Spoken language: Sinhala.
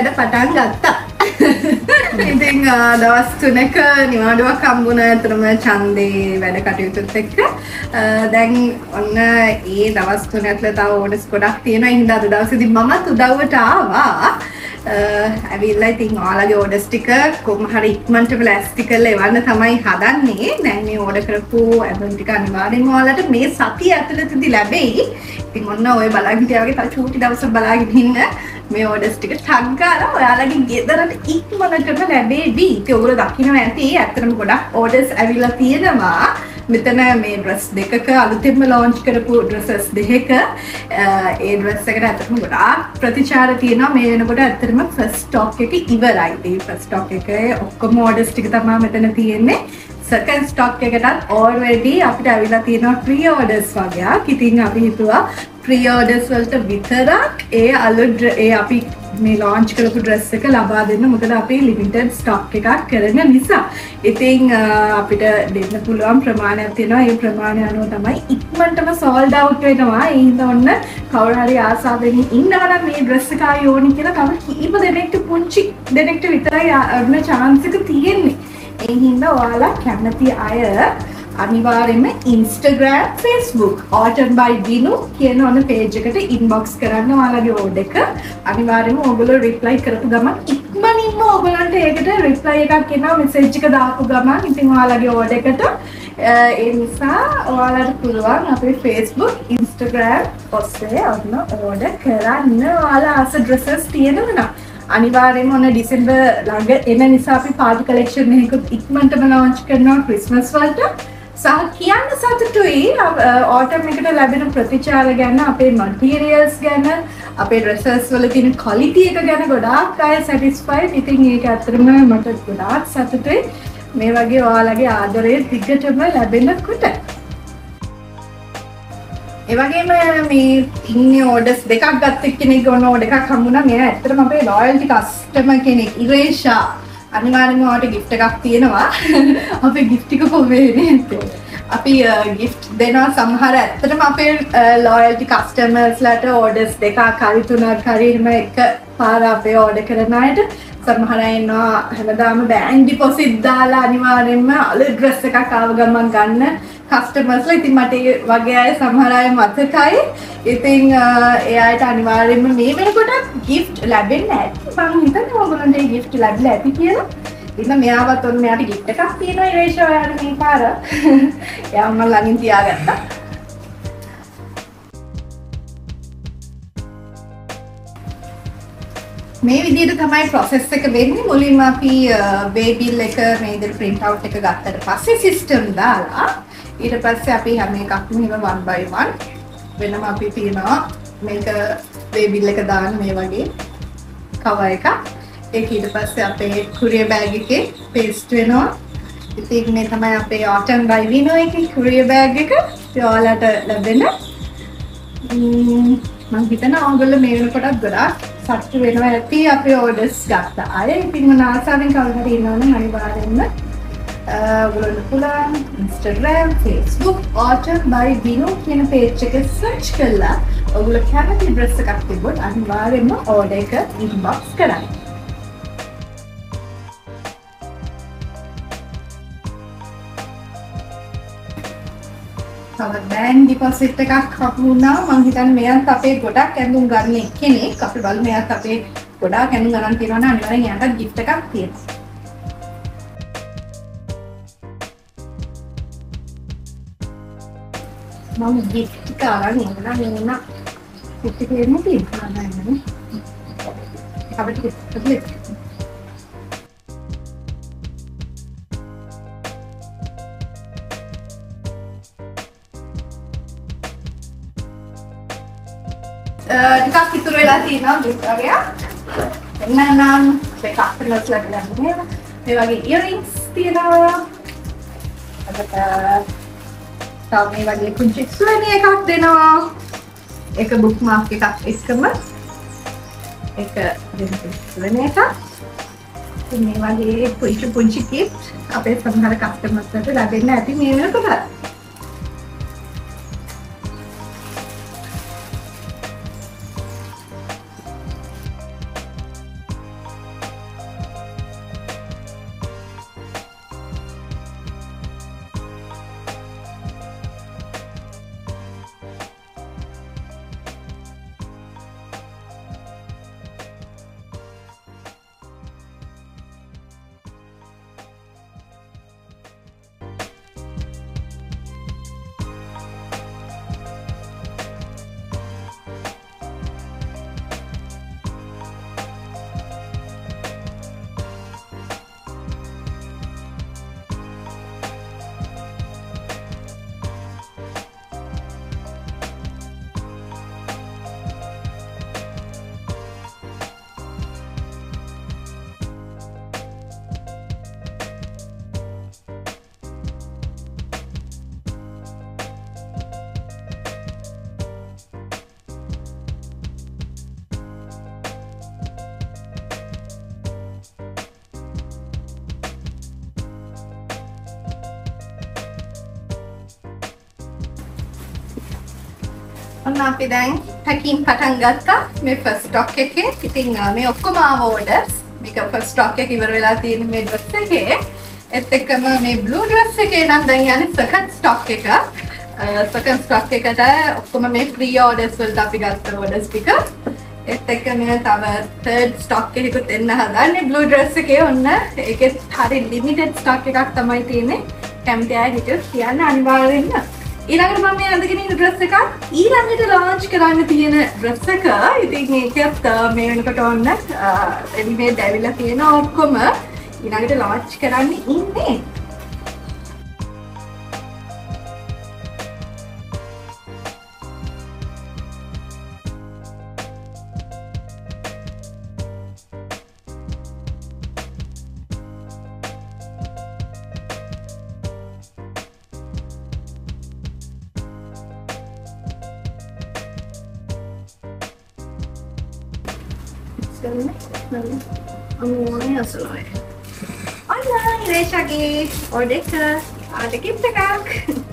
වැඩ පටන් ගත්තා. ඉතින් දවස් 3ක නිවාඩුවක් හම්බුණා අතරම ඡන්දේ වැඩ කටයුතුත් එක්ක. දැන් ඔන්න ඒ දවස් 3 ඇතුළත තව ඕඩර්ස් ගොඩක් තියෙනවා. ඒ හින්දා අද දවසේදී මමත් උදව්වට ආවා. ඇවිල්ලා ඉතින් ඔයාලගේ ඕඩර්ස් ටික කොහොම හරි ඉක්මනට ප්ලාස්ටික් කරලා එවන්න තමයි හදන්නේ. දැන් මේ ඕඩර් කරපු ඇල්බම් ටික අනිවාර්යෙන්ම ඔයාලට මේ සතිය ඇතුළතදී ලැබෙයි. ඉතින් ඔන්න ඔය බලන් හිටියා වගේ තව චූටි දවසක් බලාගෙන ඉන්න. මේ ඕඩර්ස් ටික ටග් ගාලා ඔයාලගේ ගෙදරට ඉක්මනටම ලැබෙවි. ඉතින් ඔයගොල්ලෝ දකින්න ඇති ඇත්තටම ගොඩක් ඕඩර්ස් ඇවිල්ලා තියෙනවා. මෙතන මේ ඩ්‍රස් දෙකක අලුතෙන්ම ලොන්ච් කරපු ඩ්‍රෙසස් දෙකක ඒ ඩ්‍රස් එකට ඇත්තටම ගොඩාක් ප්‍රතිචාර තියෙනවා. මේ වෙනකොට ඇත්තටම ෆස්ට් ස්ටොක් එක ඉවරයි. ඒ ෆස්ට් ස්ටොක් එකේ ඔක්කොම ඕඩර්ස් ටික තමයි මෙතන තියෙන්නේ. සෙකන්ඩ් ස්ටොක් එකටත් already අපිට අවිලා තියෙනවා ප්‍රී ඕඩර්ස් වගේක්. ඉතින් අපි හිතුවා ප්‍රී ඕඩර්ස් වලට විතරක් ඒ අලුත් ඒ අපි මේ ලොන්ච් කරපු ඩ්‍රස් එක ලබා දෙන්න. මොකද අපි ලිමිටඩ් ස්ටොක් එකක් කරන නිසා. ඉතින් අපිට දෙන්න පුළුවන් ප්‍රමාණයක් තියෙනවා. ඒ ප්‍රමාණය අනුව තමයි ඉක්මනටම සෝල්ඩ් අවුට් වෙනවා. ඒ හින්දා ඔන්න කවුරු හරි ආසාවෙන් ඉන්නවා නම් මේ ඩ්‍රස් එක ආයි ඕනි කියලා තව කීප දෙනෙක්ට පුංචි දෙනෙක්ට විතරයි අන්න chance එක තියෙන්නේ. ඒ හින්දා ඔයාලා කැමති අය අනිවාර්යෙන්ම Instagram, Facebook Autumn by Dinu කියන ඔන්න page එකට inbox කරන්න ඔයාලගේ order එක. අනිවාර්යෙන්ම ඔයගොල්ලෝ reply කරපු ගමන් ඉක්මනින්ම ඔයගොල්ලන්ට ඒකට reply එකක් එනවා message එක දාපු ගමන්. ඉතින් ඔයාලගේ order එකට ඒ නිසා ඔයාලට පුළුවන් අපේ Facebook, Instagram ඔස්සේ ඔන්න order කරන්න. ඔයාලා ආස dresses තියෙනවා නම් අනිවාර්යෙන්ම ඔන්න ඩිසෙම්බර් ළඟ එන නිසා අපි පාටි කලෙක්ෂන් එකකුත් ඉක්මනටම launch කරනවා ක්‍රිස්මස් වලට. සහ කියන්න සතුටුයි autumn එකට ලැබෙන ප්‍රතිචාර ගැන, අපේ materials ගැන, අපේ dresses වල තියෙන quality එක ගැන ගොඩාක් අය satisfied. ඉතින් ඒක ඇත්තටම මට ගොඩාක් සතුටුයි මේ වගේ ඔයාලගේ ආදරය දිගටම ලැබෙනකොට. ඒ වගේම මේ ඉන්නේ ඕඩර්ස් දෙකක් ගත්ත කෙනෙක් ඔන්න ඕඩර් එකක් හම්බුණා. මෙයා ඇත්තටම අපේ loyalty customer කෙනෙක්. ඉරේෂා අනිවාර්යෙන්ම ඔයාලට gift එකක් තියෙනවා. අපේ gift එක කොහේනේ අපි gift දෙනවා සමහර ඇත්තටම අපේ loyalty customers ලට orders දෙකක් හරි තුනක් හරි එහෙම එක පාර අපේ order කරන අයට සමහර අය ඉන්නවා හැමදාම bank deposit දාලා අනිවාර්යෙන්ම අලුත් dress එකක් ආව ගමන් ගන්න customers ලා. ඉතින් මට ඒ වගේ අය සමහර අය මතකයි. ඉතින් ඒ අයට අනිවාර්යෙන්ම මේ වෙනකොට gift ලැබෙන්නේ ඇති. මම හිතන්නේ ඔයගොල්ලන්ට ඒ gift ලැබිලා ඇති කියලා. ඉතින් මෙයාවත් ඔන්න මෙයාට gift එකක් තියෙනවා ඉරේෂා ඔයාලට මේ පාර. එයා මම ළඟින් තියාගත්තා. මේ විදිහට තමයි process එක වෙන්නේ. මුලින්ම අපි way bill එක මේ විදිහට print out එක ගත්තට පස්සේ system දාලා ඊට පස්සේ අපි හැම එකක්ම මෙහෙම one by one වෙනම අපි තියනවා මේක way bill එක දාන්න මේ වගේ cover එකක්. ඒක ඊට පස්සේ අපේ courier bag එකේ paste වෙනවා. ඉතින් මේ තමයි අපේ Autumn by Dinu එකේ courier bag එක. ඔයාලට ලැබෙන මම හිතනවා ඔයගොල්ලෝ මේ වෙනකොටත් ගොඩාක් සතුටු වෙනවා ඇති අපේ orders ගත්ත අය. ඉතින් මම ආසාවෙන් කවුරු හරි ඉන්නවනම් අනිවාර්යෙන්ම ඔයගොල්ලෝ පුළුවන් Instagram, Facebook Autumn by Dinu කියන page එක search කරලා ඔයගොල්ලෝ කැමති dress එකක් තිබ්බොත් අනිවාර්යෙන්ම order එක inbox කරන්න. තව bank deposit එකක් හම්බුණා. මම හිතන්නේ මෙයන්ත් අපේ ගොඩක් ඇඳුම් ගන්න එක්කෙනෙක්. අපි බලමු මෙයාත් අපේ ගොඩාක් ඇඳුම් ගන්න තියෙනවා නම් අනිවාර්යෙන් එයාට gift එකක් තියෙනවා. මම gift එක අරන් එනවා මෙන්න. gift එක එන්නේ තියෙනවා නේද? අපිට gift එක ටිකක් ඉතුරු වෙලා තියෙනවා gift වගේ. එන්නනම් මේ customers ලාට ලැබුණේ මේ වගේ earrings තියෙනවා. අදට තව මේ වගේ කුංචි souvenir එකක් දෙනවා. එක bookmark එකක් එක්කම එක souvenir එකක්. ඉතින් මේ වගේ පුංචි gift අපේ සමහර customers ලාට ලැබෙන්න ඇති මේ වෙනකොට. ඔන්න අපි දැන් පැකින් පටන් ගත්තා මේ ෆස්ට් ස්ටොක් එකේ. ඉතින් මේ ඔක්කොම ආව ඕඩර්ස්. මේක ෆස්ට් ස්ටොක් එක ඉවර වෙලා තියෙන මේ ඩ්‍රස් එකේ. ඒත් එක්කම මේ බ්ලූ ඩ්‍රස් එකේ නම් දැන් යන්නේ සෙකන්ඩ් ස්ටොක් එක. සෙකන්ඩ් ස්ටොක් එකට ඔක්කොම මේ ෆ්‍රී ඕඩර්ස් වලට අපි ගත්ත ඕඩර්ස් ටික. ඒත් එක්ක මේ තව තර්ඩ් ස්ටොක් එකකුත් එන්න හදන්නේ බ්ලූ ඩ්‍රස් එකේ. ඔන්න ඒකෙත් හරි ලිමිටඩ් ස්ටොක් එකක් තමයි තියෙන්නේ. කැමති අය හිටියොත් කියන්න අනිවාර්යෙන්ම. ඊළඟට මම මේ අඳගෙන ඉන්න ඩ්‍රස් එක ඊළඟට ලොන්ච් කරන්න තියෙන ඩ්‍රස් එක. ඉතින් මේකත් මේ වෙනකොට ඔන්න රෙඩිමේඩ් ඇවිල්ලා තියෙනවා ඔක්කොම. ඊළඟට ලොන්ච් කරන්න ඉන්නේ. Amoy asaloy. Online, Resha ki order ka. Ada gift ka.